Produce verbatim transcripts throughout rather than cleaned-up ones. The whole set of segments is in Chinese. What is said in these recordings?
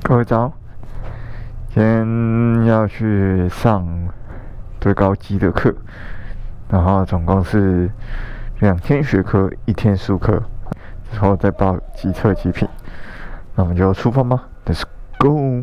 各位早，今天要去上最高级的课，然后总共是两天学科，一天术科，之后再报机测极品。那我们就出发吧 ，Let's go！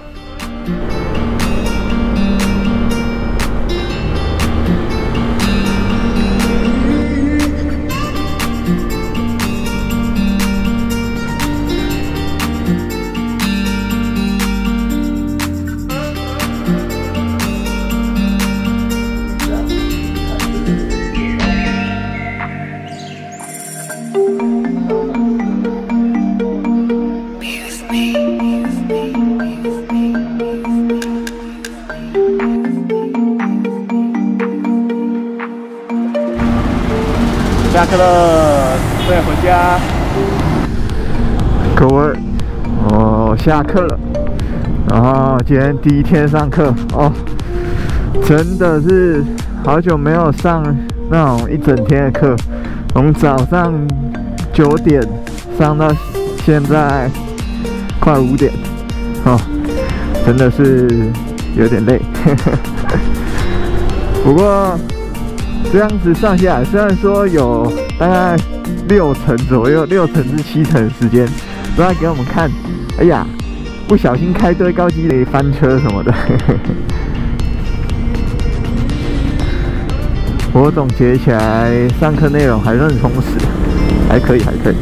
下课了，快点回家。 各位，我下课了，然后今天第一天上课哦，真的是好久没有上那种一整天的课，从早上九点上到现在快五点，哦，真的是有点累，不过。这样子上下来，虽然说有大概六成左右，六成至七成的时间都在给我们看，哎呀，不小心开堆高机雷翻车什么的。我总结起来，上课内容还是很充实，还可以，还可以。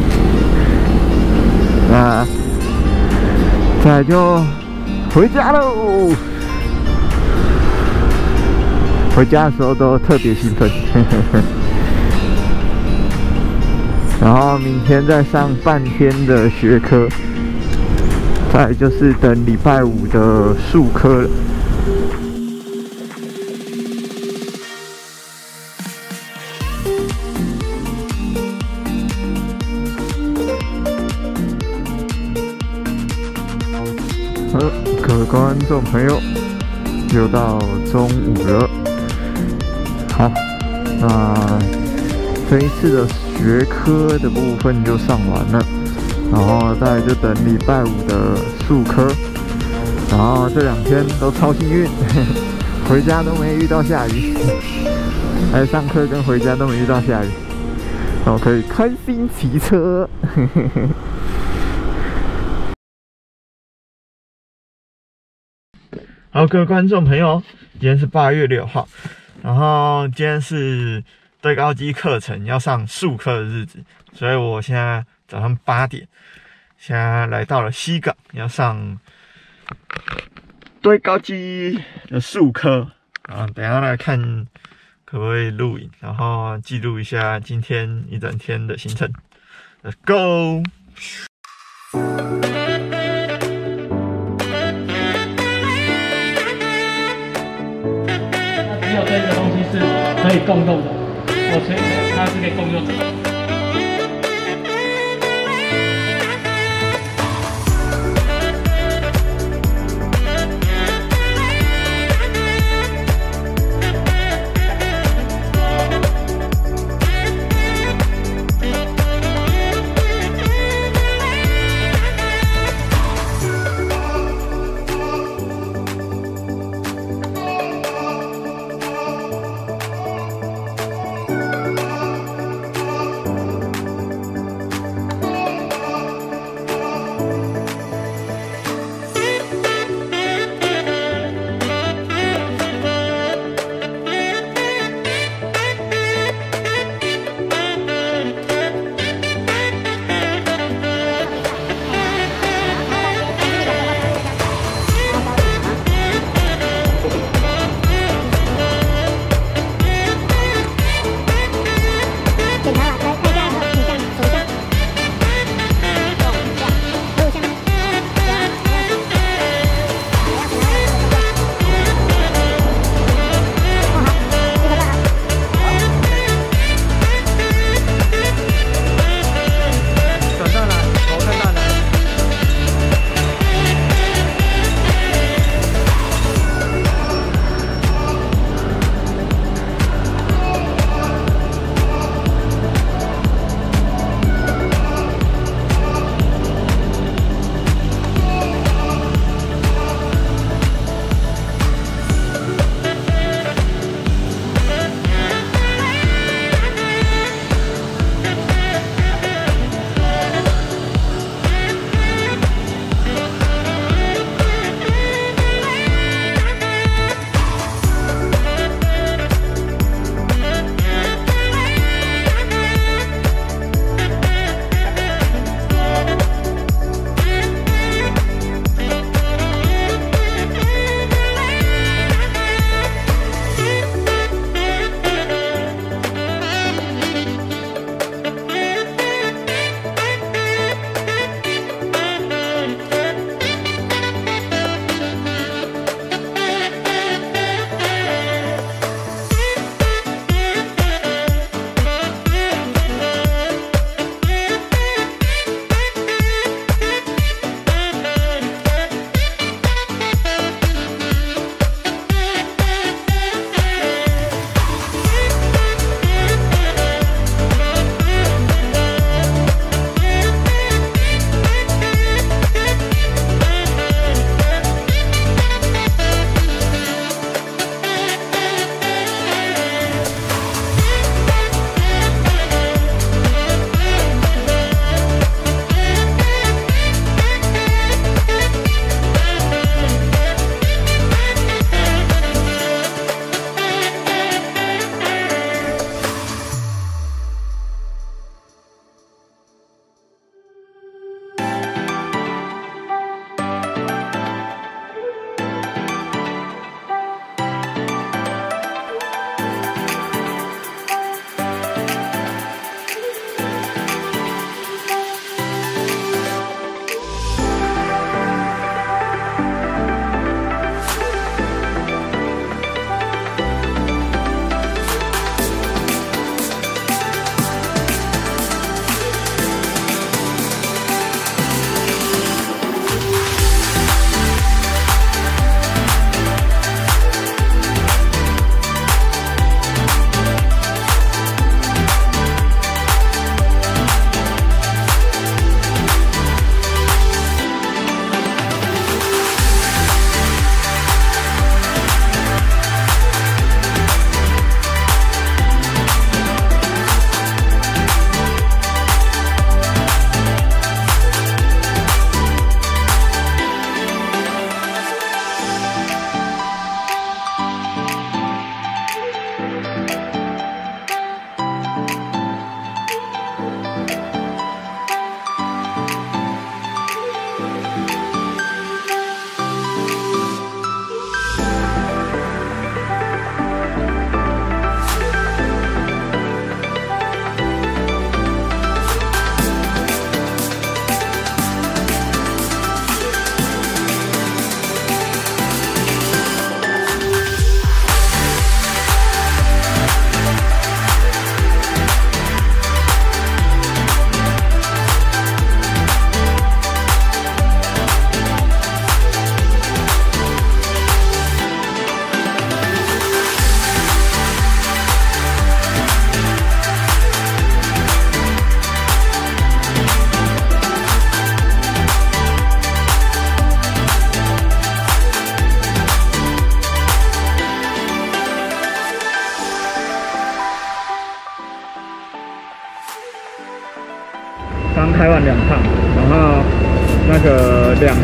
那再来就回家喽。回家的时候都特别兴奋，然后明天再上半天的学科，再来就是等礼拜五的术科了。好，各位观众朋友，又到中午了。好，那这一次的学科的部分就上完了，然后再来就等礼拜五的术科，然后这两天都超幸运，回家都没遇到下雨，还上课跟回家都没遇到下雨，然后可以开心骑车。好，各位观众朋友，今天是八月六号。然后今天是堆高机课程要上术科的日子，所以我现在早上八点，现在来到了西港，要上堆高机的术科。啊，等一下来看可不可以录影，然后记录一下今天一整天的行程。Let's go！ 这个东西是可以共用的，我所以它是可以共用的。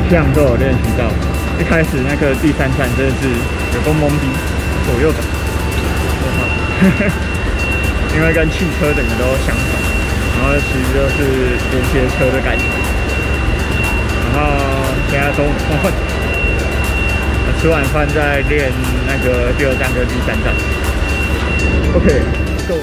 项都有练习到。一开始那个第三站真的是有够懵逼，左右转，我靠，因为跟汽车整个都相反，然后其实就是连接车的感觉。然后现在中午饭，吃完饭再练那个第二站跟第三站。OK，Go。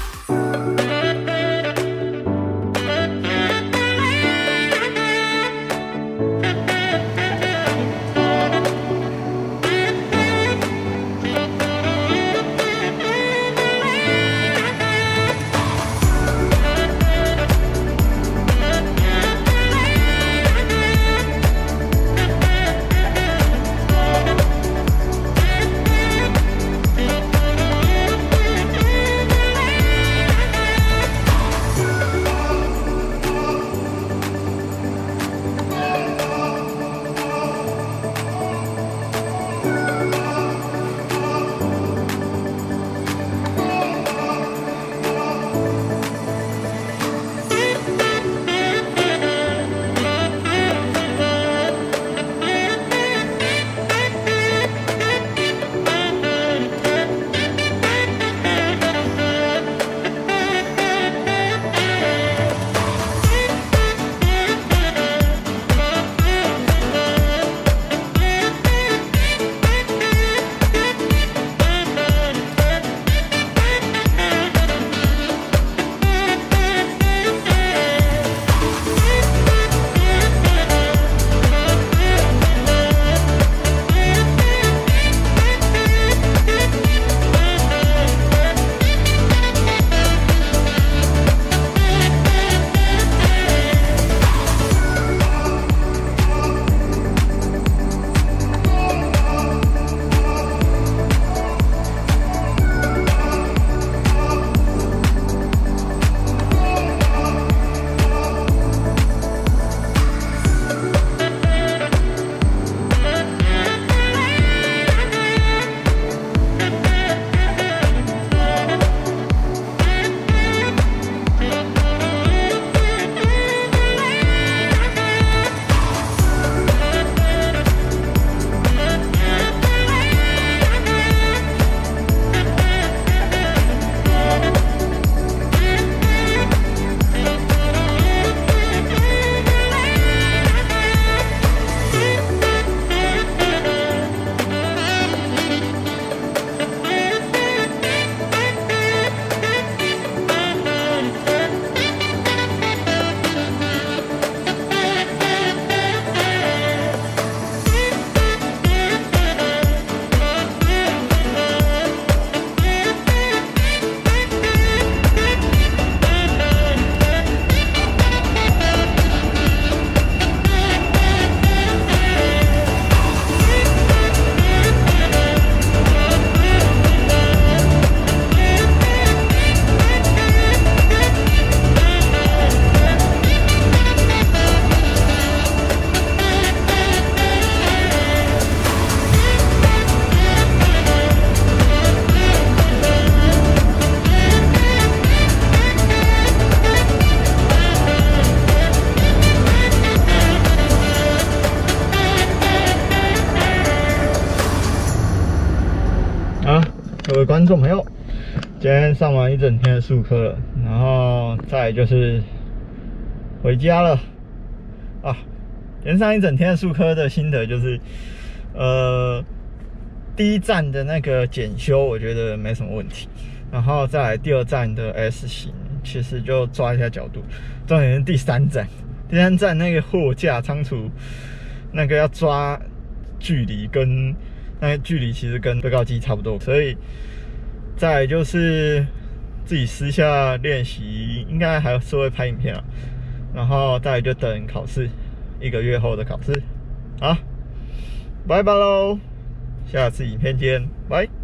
各位观众朋友，今天上完一整天的术科了，然后再来就是回家了啊。连上一整天的术科的心得就是，呃，第一站的那个检修我觉得没什么问题，然后再来第二站的 S 型，其实就抓一下角度。重点是第三站，第三站那个货架仓储那个要抓距离跟。那个距离其实跟对告机差不多，所以再来就是自己私下练习，应该还是会拍影片啊。然后再来就等考试，一个月后的考试。好，拜拜喽，下次影片见，拜。